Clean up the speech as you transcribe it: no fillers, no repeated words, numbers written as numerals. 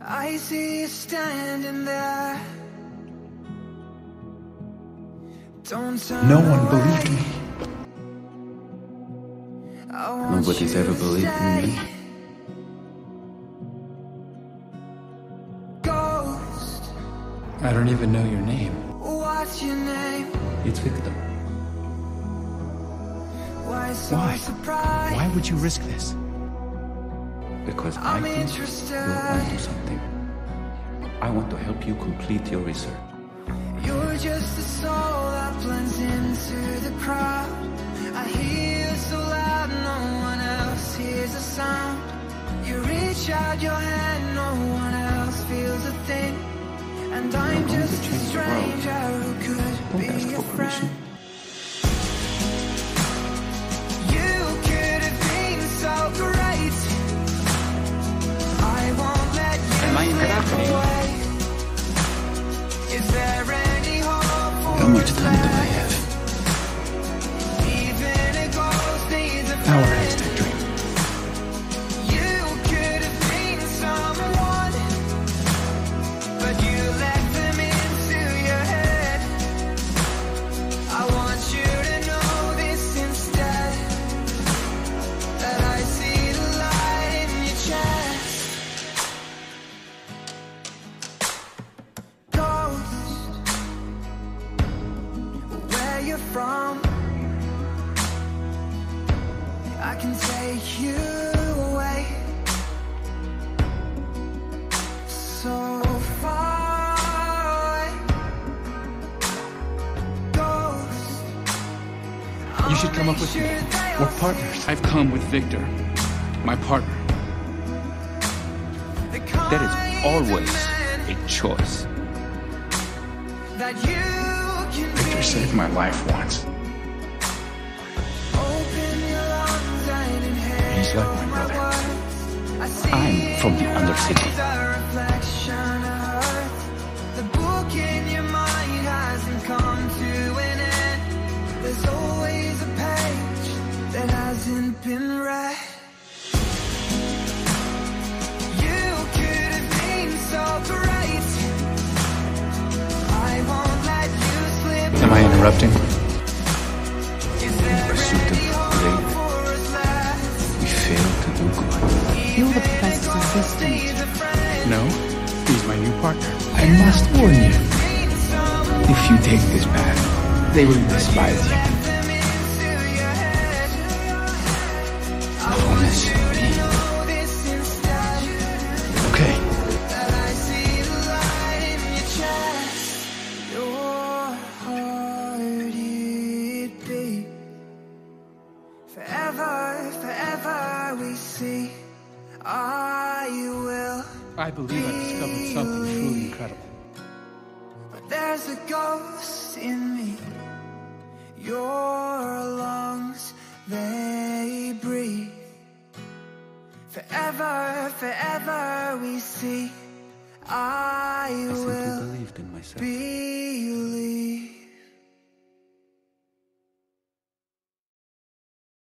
I see you standing there. Don't turn No one away. believed me. I want Nobody's you ever to believed in stay. me. Ghost, I don't even know your name. what's your name? It's Viktor. Why so Why? surprised? Why would you risk this? Because I I'm think interested. you're onto something. I want to help you complete your research. You're just a soul that blends into the crowd. I hear you so loud, no one else hears a sound. You reach out your hand, no one else feels a thing. And I'm going to just a change the world. stranger who could Don't be ask a for permission. friend. You could have been so great. I won't let you Am I slip interrupting? away. Is there any hope for How much us time do I left? have? Even a ghost needs a Our friend. Aztec dream. You could have been someone, but you let them into your head. I want you to know this instead, that I see the light in your chest. Ghost, where you're from, I can take you away so far away. Ghost, You should come up with me. We're partners. I've come with Viktor, my partner. There is always a choice. that you can Viktor be. saved my life once. Open your lungs and inhale He's like my brother. I see I'm from the Undercity. the reflection of Earth. The book in your mind hasn't come to an end. There's always a page that hasn't been read. You could have been so great. I won't let you slip. Am I interrupting? Is there pursuit of any hope great- for us left? We fail to do good. You're the professor's assistant. No. He's my new partner. I must warn you. If you take this path, they will despise you. Promise me. Okay. Forever, forever we see. I will. I believe I discovered something truly incredible. But there's a ghost in me. Your lungs, they breathe. Forever, forever we see. I I simply will believed in myself. be